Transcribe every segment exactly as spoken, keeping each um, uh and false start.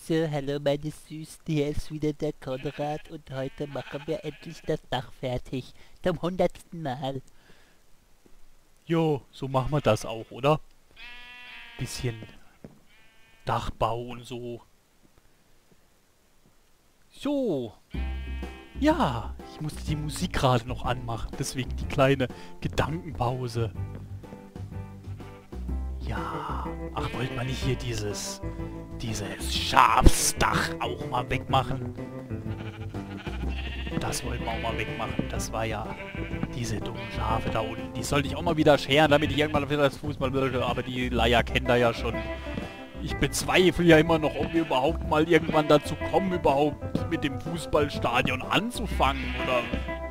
So, hallo meine Süßen, hier ist wieder der Konrad und heute machen wir endlich das Dach fertig. Zum hundertsten Mal. Jo, so machen wir das auch, oder? Bisschen Dachbau und so. So. Ja, ich musste die Musik gerade noch anmachen, deswegen die kleine Gedankenpause. Ja, ach, wollte man nicht hier dieses, dieses Schafsdach auch mal wegmachen? Das wollten wir auch mal wegmachen. Das war ja diese dummen Schafe da unten. Die sollte ich auch mal wieder scheren, damit ich irgendwann wieder das Fußball würde. Aber die Leier kennt er ja schon. Ich bezweifle ja immer noch, ob wir überhaupt mal irgendwann dazu kommen, überhaupt mit dem Fußballstadion anzufangen. Oder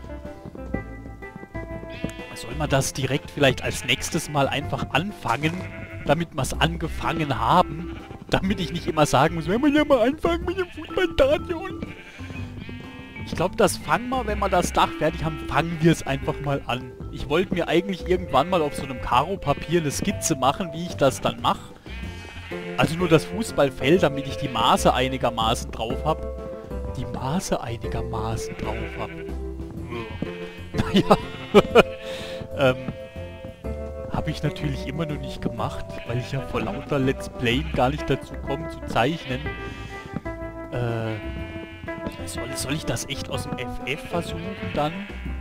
soll man das direkt vielleicht als nächstes Mal einfach anfangen, damit wir es angefangen haben? Damit ich nicht immer sagen muss, wenn wir ja mal anfangen mit dem Fußballstadion. Ich glaube, das fangen wir, wenn wir das Dach fertig haben, fangen wir es einfach mal an. Ich wollte mir eigentlich irgendwann mal auf so einem Karo-Papier eine Skizze machen, wie ich das dann mache. Also nur das Fußballfeld, damit ich die Maße einigermaßen drauf habe. Die Maße einigermaßen drauf habe. Naja. ähm, habe ich natürlich immer noch nicht gemacht, weil ich ja vor lauter Let's Play gar nicht dazu komme zu zeichnen. Äh... Soll, soll ich das echt aus dem F F versuchen dann?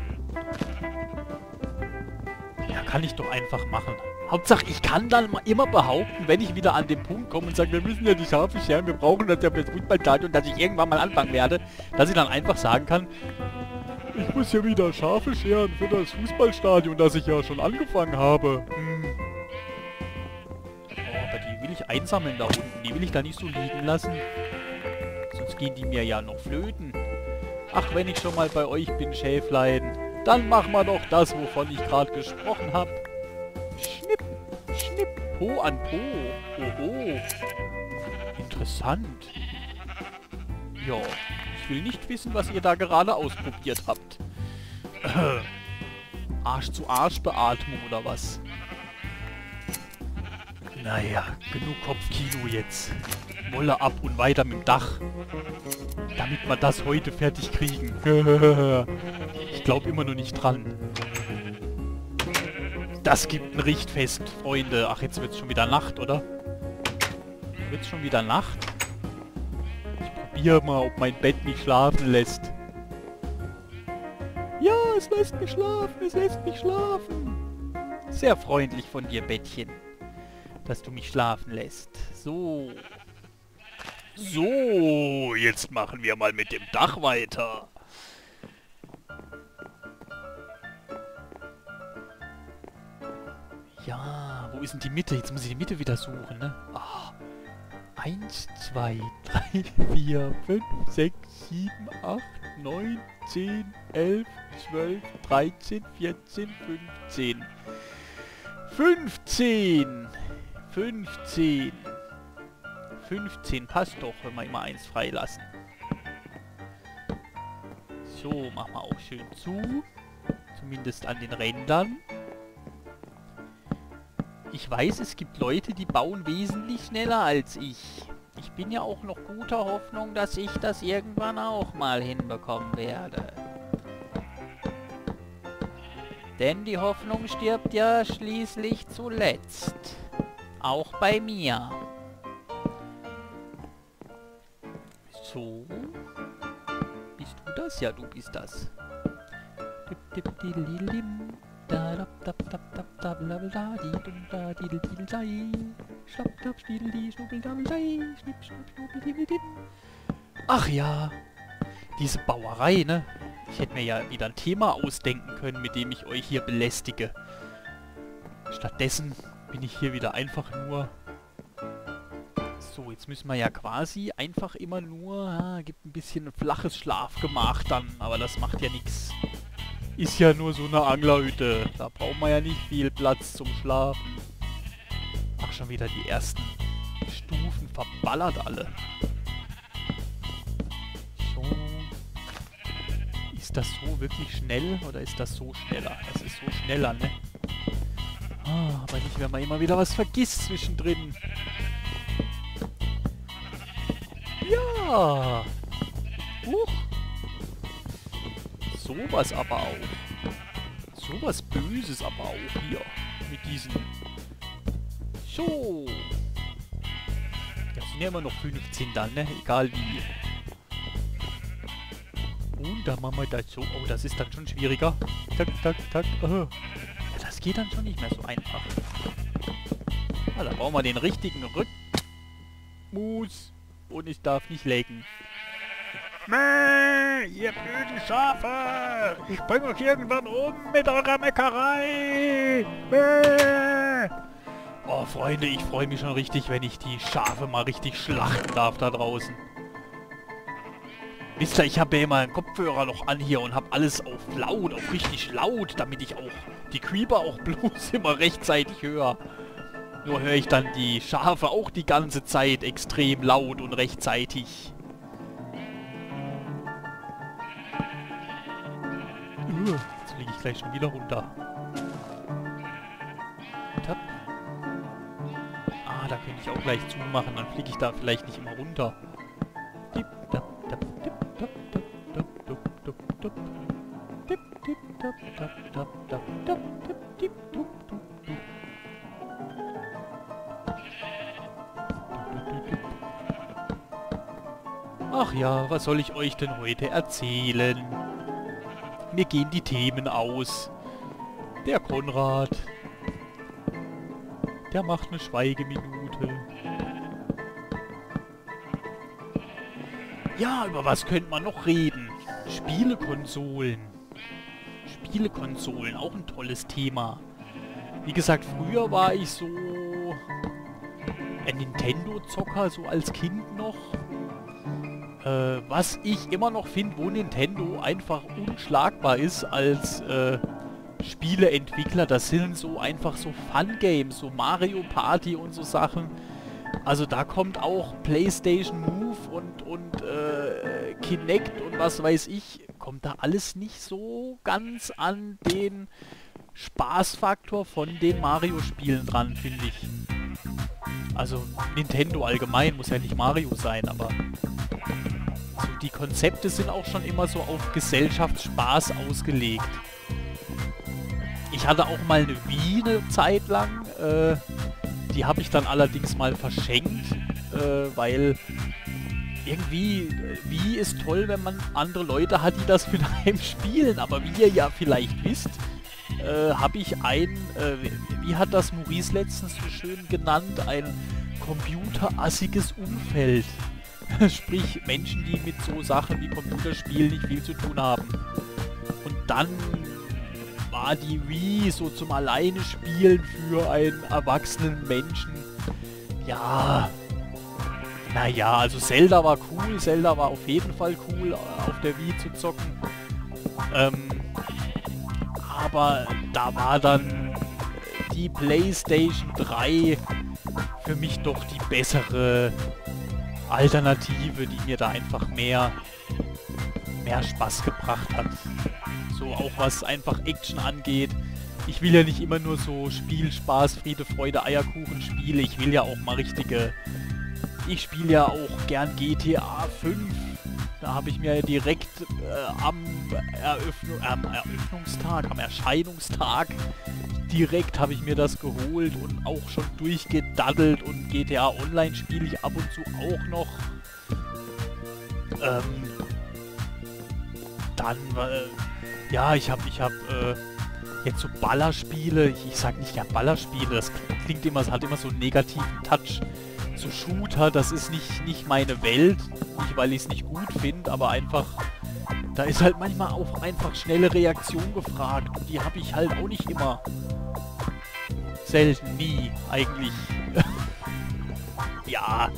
Ja, kann ich doch einfach machen. Hauptsache, ich kann dann immer behaupten, wenn ich wieder an den Punkt komme und sage, wir müssen ja die Schafe scheren, wir brauchen das ja für das Fußballstadion, dass ich irgendwann mal anfangen werde, dass ich dann einfach sagen kann, ich muss ja wieder Schafe scheren für das Fußballstadion, das ich ja schon angefangen habe. Hm. Oh, aber die will ich einsammeln da unten, die will ich da nicht so liegen lassen. Sonst gehen die mir ja noch flöten. Ach, wenn ich schon mal bei euch bin, Schäflein, dann machen wir doch das, wovon ich gerade gesprochen habe. Schnipp, schnipp, Po an Po. Oho. Interessant. Ja, ich will nicht wissen, was ihr da gerade ausprobiert habt. Äh, Arsch-zu-Arsch-Beatmung oder was? Naja, genug Kopfkino jetzt. Wolle ab und weiter mit dem Dach. Damit wir das heute fertig kriegen. Ich glaube immer noch nicht dran. Das gibt ein Richtfest, Freunde. Ach, jetzt wird es schon wieder Nacht, oder? Wird es schon wieder Nacht? Ich probiere mal, ob mein Bett mich schlafen lässt. Ja, es lässt mich schlafen, es lässt mich schlafen. Sehr freundlich von dir, Bettchen, dass du mich schlafen lässt. So. So, jetzt machen wir mal mit dem Dach weiter. Ja, wo ist denn die Mitte? Jetzt muss ich die Mitte wieder suchen, ne? Ah. eins, zwei, drei, vier, fünf, sechs, sieben, acht, neun, zehn, elf, zwölf, dreizehn, vierzehn, fünfzehn. fünfzehn! fünfzehn! fünfzehn passt doch, wenn wir immer eins freilassen. So, machen wir auch schön zu. Zumindest an den Rändern. Ich weiß, es gibt Leute, die bauen wesentlich schneller als ich. Ich bin ja auch noch guter Hoffnung, dass ich das irgendwann auch mal hinbekommen werde. Denn die Hoffnung stirbt ja schließlich zuletzt. Auch bei mir. So. Bist du das? Ja, du bist das. Ach ja, diese Bauerei, ne? Ich hätte mir ja wieder ein Thema ausdenken können, mit dem ich euch hier belästige. Stattdessen bin ich hier wieder einfach nur... So, jetzt müssen wir ja quasi einfach immer nur... Ah, gibt ein bisschen ein flaches Schlafgemach dann, aber das macht ja nichts. Ist ja nur so eine Anglerhütte. Da brauchen wir ja nicht viel Platz zum Schlafen. Ach, schon wieder die ersten Stufen verballert alle. So. Ist das so wirklich schnell oder ist das so schneller? Das ist so schneller, ne? Ah, aber nicht, wenn man immer wieder was vergisst zwischendrin. Ah. Huch. Sowas aber auch. Sowas Böses aber auch hier. Mit diesen... So. Das sind ja immer noch fünfzehn dann, ne? Egal wie. Und dann machen wir das so. Oh, das ist dann schon schwieriger. Tak, tak, tak. Oh. Ja, das geht dann schon nicht mehr so einfach. Ah, da brauchen wir den richtigen Rückmus. Und ich darf nicht lecken. Mäh, ihr blöden Schafe! Ich bringe euch irgendwann um mit eurer Meckerei! Mäh. Oh, Freunde, ich freue mich schon richtig, wenn ich die Schafe mal richtig schlachten darf da draußen. Wisst ihr, ich habe ja immer einen Kopfhörer noch an hier und habe alles auf laut, auf richtig laut, damit ich auch die Creeper auch bloß immer rechtzeitig höre. Nur höre ich dann die Schafe auch die ganze Zeit extrem laut und rechtzeitig. Uh, jetzt fliege ich gleich schon wieder runter. Tap. Ah, da könnte ich auch gleich zumachen, dann fliege ich da vielleicht nicht immer runter. Dip, dap, dap, dip, dap, dap, dap, dap, dap, dap. Dip, dip, dap, dap, dap, dap, dap, dip, dip, dup, dup, dup. Ach ja, was soll ich euch denn heute erzählen? Mir gehen die Themen aus. Der Konrad. Der macht eine Schweigeminute. Ja, über was könnte man noch reden? Spielekonsolen. Spielekonsolen, auch ein tolles Thema. Wie gesagt, früher war ich so ein Nintendo-Zocker, so als Kind noch. Äh, was ich immer noch finde, wo Nintendo einfach unschlagbar ist als äh, Spieleentwickler, das sind so einfach so Fun-Games, so Mario Party und so Sachen. Also da kommt auch PlayStation Move und, und äh, Kinect und was weiß ich, kommt da alles nicht so ganz an den Spaßfaktor von den Mario-Spielen dran, finde ich. Also Nintendo allgemein, muss ja nicht Mario sein, aber so die Konzepte sind auch schon immer so auf Gesellschaftsspaß ausgelegt. Ich hatte auch mal eine Wii eine Zeit lang, äh, die habe ich dann allerdings mal verschenkt, äh, weil irgendwie, äh, Wii ist toll, wenn man andere Leute hat, die das mit einem spielen, aber wie ihr ja vielleicht wisst, äh, habe ich ein, äh, wie hat das Maurice letztens so schön genannt, ein computerassiges Umfeld. Sprich, Menschen, die mit so Sachen wie Computerspielen nicht viel zu tun haben. Und dann war die Wii so zum Alleine spielen für einen erwachsenen Menschen. Ja, naja, also Zelda war cool, Zelda war auf jeden Fall cool, auf der Wii zu zocken. Ähm, aber da war dann die PlayStation drei für mich doch die bessere Alternative, die mir da einfach mehr, mehr Spaß gebracht hat. So auch was einfach Action angeht. Ich will ja nicht immer nur so Spiel, Spaß, Friede, Freude, Eierkuchen Spiele. Ich will ja auch mal richtige... Ich spiele ja auch gern G T A fünf. Da habe ich mir ja direkt äh, am Eröffnung, äh, Eröffnungstag, am Erscheinungstag direkt habe ich mir das geholt und auch schon durchgedaddelt, und G T A Online spiele ich ab und zu auch noch. Ähm, dann, äh, ja, ich habe, ich habe äh, jetzt so Ballerspiele, ich, ich sag nicht ja Ballerspiele, das klingt immer, hat immer so einen negativen Touch. So Shooter, das ist nicht, nicht meine Welt, nicht weil ich es nicht gut finde, aber einfach, da ist halt manchmal auch einfach schnelle Reaktion gefragt, und die habe ich halt auch nicht immer. Selten, nie, eigentlich. Ja.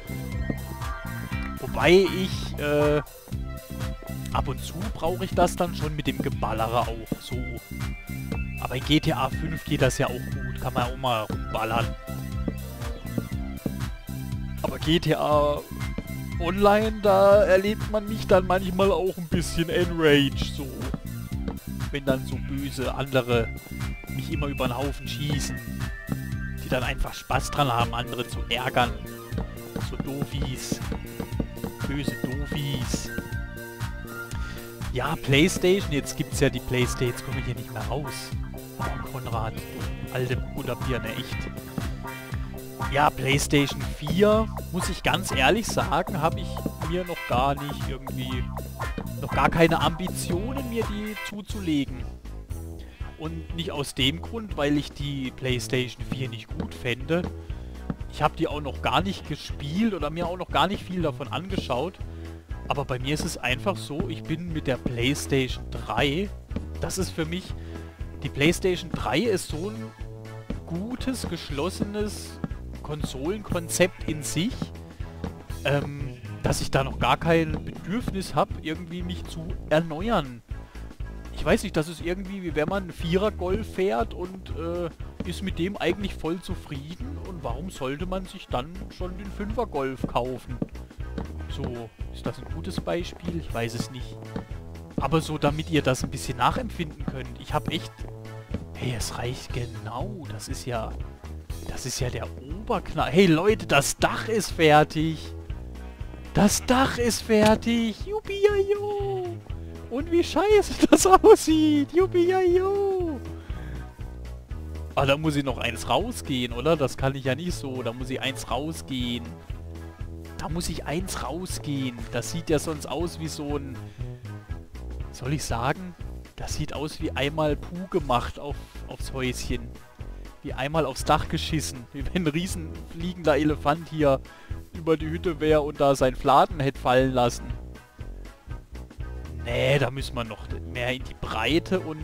Wobei ich, äh, ab und zu brauche ich das dann schon mit dem Geballere auch, so. Aber in G T A fünf geht das ja auch gut, kann man auch mal rumballern. Aber G T A Online, da erlebt man mich dann manchmal auch ein bisschen enraged, so. Wenn dann so böse andere mich immer über den Haufen schießen, die dann einfach Spaß dran haben, andere zu ärgern. So Doofies. böse Doofies. Ja, PlayStation, jetzt gibt's ja die PlayStation, jetzt komme ich hier nicht mehr raus. Oh, Konrad, du alte Butterbirne, echt. Ja, PlayStation vier, muss ich ganz ehrlich sagen, habe ich mir noch gar nicht irgendwie, noch gar keine Ambitionen, mir die zuzulegen. Und nicht aus dem Grund, weil ich die PlayStation vier nicht gut fände. Ich habe die auch noch gar nicht gespielt oder mir auch noch gar nicht viel davon angeschaut. Aber bei mir ist es einfach so, ich bin mit der PlayStation drei, das ist für mich, die PlayStation drei ist so ein gutes, geschlossenes Konsolenkonzept in sich, ähm, dass ich da noch gar kein Bedürfnis habe, irgendwie mich zu erneuern. Ich weiß nicht, das ist irgendwie, wie wenn man einen Vierer-Golf fährt und äh, ist mit dem eigentlich voll zufrieden. Und warum sollte man sich dann schon den Fünfer-Golf kaufen? So, ist das ein gutes Beispiel? Ich weiß es nicht. Aber so, damit ihr das ein bisschen nachempfinden könnt. Ich habe echt... Hey, es reicht genau. Das ist ja... Das ist ja der Oberknall. Hey Leute, das Dach ist fertig. Das Dach ist fertig. Jubiajo. Und wie scheiße das aussieht. Jubiajo. Ah, da muss ich noch eins rausgehen, oder? Das kann ich ja nicht so. Da muss ich eins rausgehen. Da muss ich eins rausgehen. Das sieht ja sonst aus wie so ein... Soll ich sagen? Das sieht aus wie einmal Puh gemacht auf, aufs Häuschen. Wie einmal aufs Dach geschissen. Wie wenn ein riesen fliegender Elefant hier über die Hütte wäre und da seinen Fladen hätte fallen lassen. Nee, da müssen wir noch mehr in die Breite und...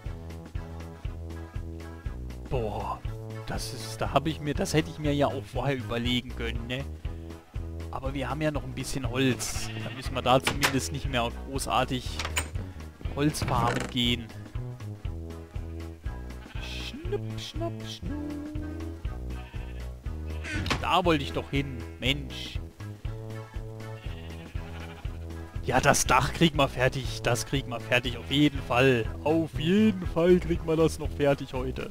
Boah, das ist... Da habe ich mir... Das hätte ich mir ja auch vorher überlegen können, ne? Aber wir haben ja noch ein bisschen Holz. Da müssen wir da zumindest nicht mehr großartig Holzfarben gehen. Schnupp, schnupp, schnupp. Da wollte ich doch hin. Mensch. Ja, das Dach kriegen wir fertig. Das kriegen wir fertig. Auf jeden Fall. Auf jeden Fall kriegen wir das noch fertig heute.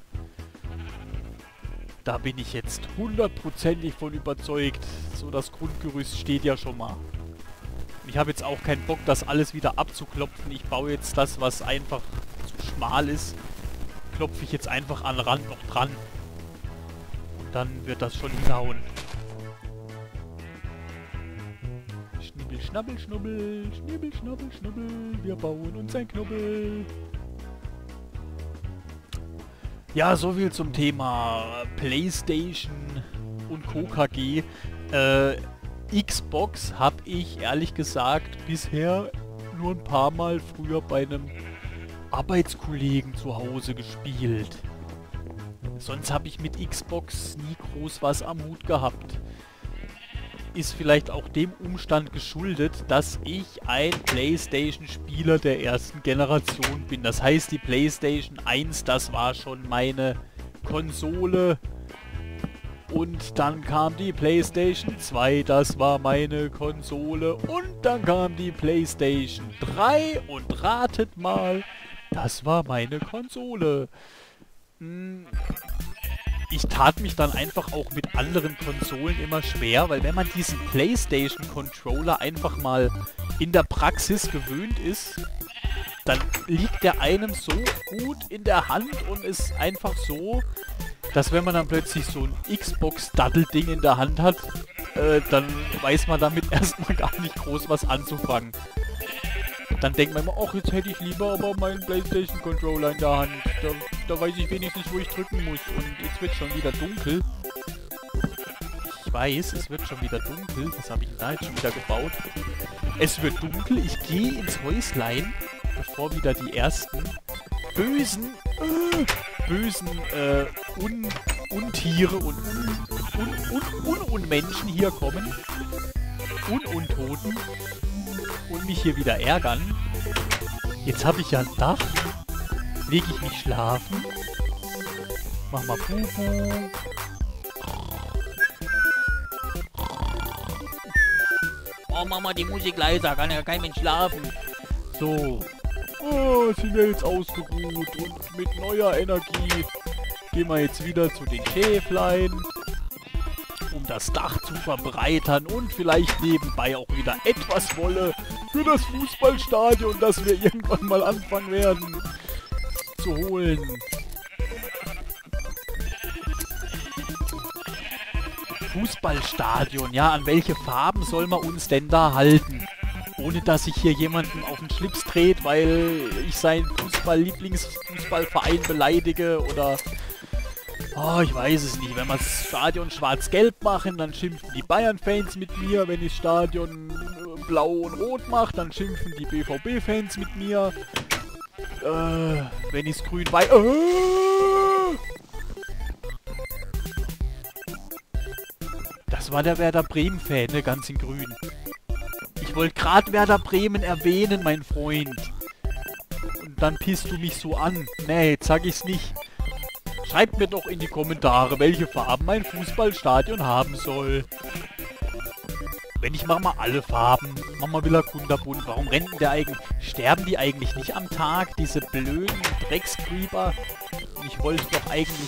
Da bin ich jetzt hundertprozentig von überzeugt. So, das Grundgerüst steht ja schon mal. Ich habe jetzt auch keinen Bock, das alles wieder abzuklopfen. Ich baue jetzt das, was einfach zu schmal ist, klopfe ich jetzt einfach an den Rand noch dran. Und dann wird das schon hinhauen. Schnibbel, schnabbel, schnubbel, schnibbel, schnabbel, schnubbel. Wir bauen uns ein Knubbel. Ja, soviel zum Thema PlayStation und Co. K G. Äh, Xbox habe ich ehrlich gesagt bisher nur ein paar Mal früher bei einem Arbeitskollegen zu Hause gespielt. Sonst habe ich mit Xbox nie groß was am Hut gehabt. Ist vielleicht auch dem Umstand geschuldet, dass ich ein PlayStation-Spieler der ersten Generation bin. Das heißt, die PlayStation eins, das war schon meine Konsole. Und dann kam die PlayStation zwei, das war meine Konsole. Und dann kam die PlayStation drei und ratet mal, das war meine Konsole. Hm. Ich tat mich dann einfach auch mit anderen Konsolen immer schwer, weil wenn man diesen PlayStation-Controller einfach mal in der Praxis gewöhnt ist, dann liegt der einem so gut in der Hand und ist einfach so, dass wenn man dann plötzlich so ein Xbox-Dattelding in der Hand hat, äh, dann weiß man damit erstmal gar nicht groß was anzufangen. Dann denkt man immer, ach, jetzt hätte ich lieber aber meinen PlayStation-Controller in der Hand. Da, da weiß ich wenigstens, wo ich drücken muss. Und jetzt wird schon wieder dunkel. Ich weiß, es wird schon wieder dunkel. Was habe ich denn da jetzt schon wieder gebaut? Es wird dunkel. Ich gehe ins Häuslein, bevor wieder die ersten bösen, äh, bösen, äh, Un Untiere und Un Un Un Un Unmenschen hier kommen. Un-Untoten. Und mich hier wieder ärgern. Jetzt habe ich ja ein Dach. Lege ich mich schlafen. Mach mal Pupu. Oh, mach mal die Musik leiser. Kann ja kein Mensch schlafen. So. Oh, sind wir jetzt ausgeruht. Und mit neuer Energie gehen wir jetzt wieder zu den Schäflein. um das Dach zu verbreitern und vielleicht nebenbei auch wieder etwas Wolle für das Fußballstadion, das wir irgendwann mal anfangen werden zu holen. Fußballstadion, ja, an welche Farben soll man uns denn da halten? Ohne dass sich hier jemanden auf den Schlips dreht, weil ich seinen Fußball-Lieblingsfußballverein beleidige oder... Oh, ich weiß es nicht. Wenn wir das Stadion schwarz-gelb machen, dann schimpfen die Bayern-Fans mit mir. Wenn ich das Stadion blau und rot mache, dann schimpfen die B V B-Fans mit mir. Äh, wenn ich es grün-weiß... Äh! Das war der Werder Bremen-Fan, ne? Ganz in grün. Ich wollte gerade Werder Bremen erwähnen, mein Freund. Und dann pisst du mich so an. Nee, jetzt sag ich's nicht. Schreibt mir doch in die Kommentare, welche Farben mein Fußballstadion haben soll. Wenn ich mach mal alle Farben. Mach mal Villa kunterbunt. Warum rennen der eigentlich... Sterben die eigentlich nicht am Tag, diese blöden Dreckscreeper? Und ich wollte doch eigentlich...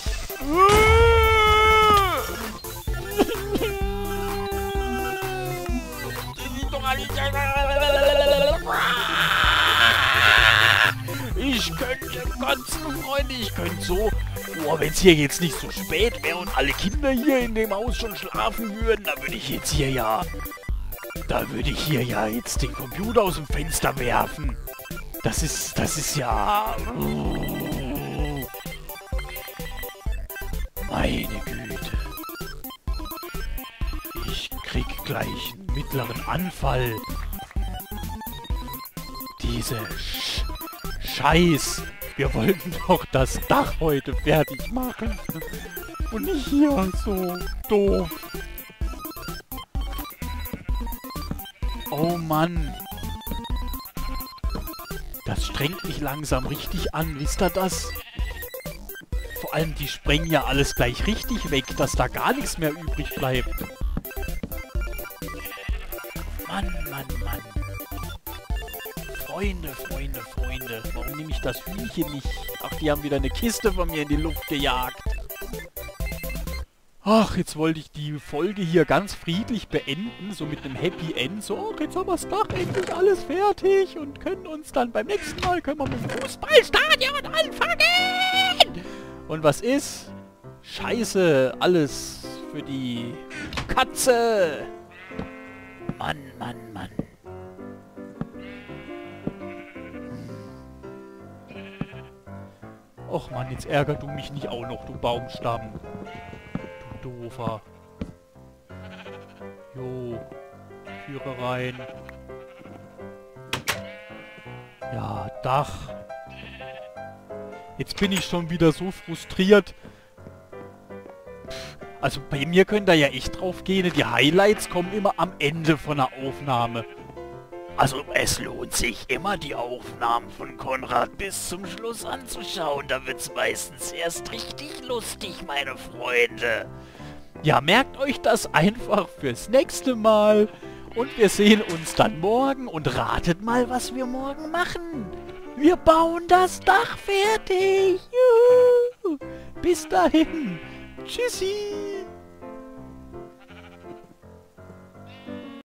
Ich könnte kotzen, Freunde, ich könnte so... Boah, wenn es hier jetzt nicht so spät wäre und alle Kinder hier in dem Haus schon schlafen würden, dann würde ich jetzt hier ja... Da würde ich hier ja jetzt den Computer aus dem Fenster werfen. Das ist... Das ist ja... Oh, meine Güte. Ich krieg gleich einen mittleren Anfall. Diese Sch Scheiß. Wir wollten doch das Dach heute fertig machen. Und nicht hier so doof. Oh Mann. Das strengt mich langsam richtig an. Wisst ihr das? Vor allem, die sprengen ja alles gleich richtig weg, dass da gar nichts mehr übrig bleibt. Mann, Mann, Mann. Freunde, Freunde, Freunde. Warum nehme ich das Hühnchen nicht? Ach, die haben wieder eine Kiste von mir in die Luft gejagt. Ach, jetzt wollte ich die Folge hier ganz friedlich beenden, so mit einem Happy End. So, jetzt haben wir das Dach endlich alles fertig und können uns dann beim nächsten Mal können wir mit dem Fußballstadion anfangen. Und was ist? Scheiße, alles für die Katze. Mann, Mann, Mann. Och Mann, jetzt ärger du mich nicht auch noch, du Baumstamm. Du Doofer. Jo. Führe rein. Ja, Dach. Jetzt bin ich schon wieder so frustriert. Also bei mir könnt ihr ja echt drauf gehen. Die Highlights kommen immer am Ende von der Aufnahme. Also es lohnt sich immer, die Aufnahmen von Konrad bis zum Schluss anzuschauen. Da wird's meistens erst richtig lustig, meine Freunde. Ja, merkt euch das einfach fürs nächste Mal. Und wir sehen uns dann morgen. Und ratet mal, was wir morgen machen. Wir bauen das Dach fertig. Juhu. Bis dahin. Tschüssi.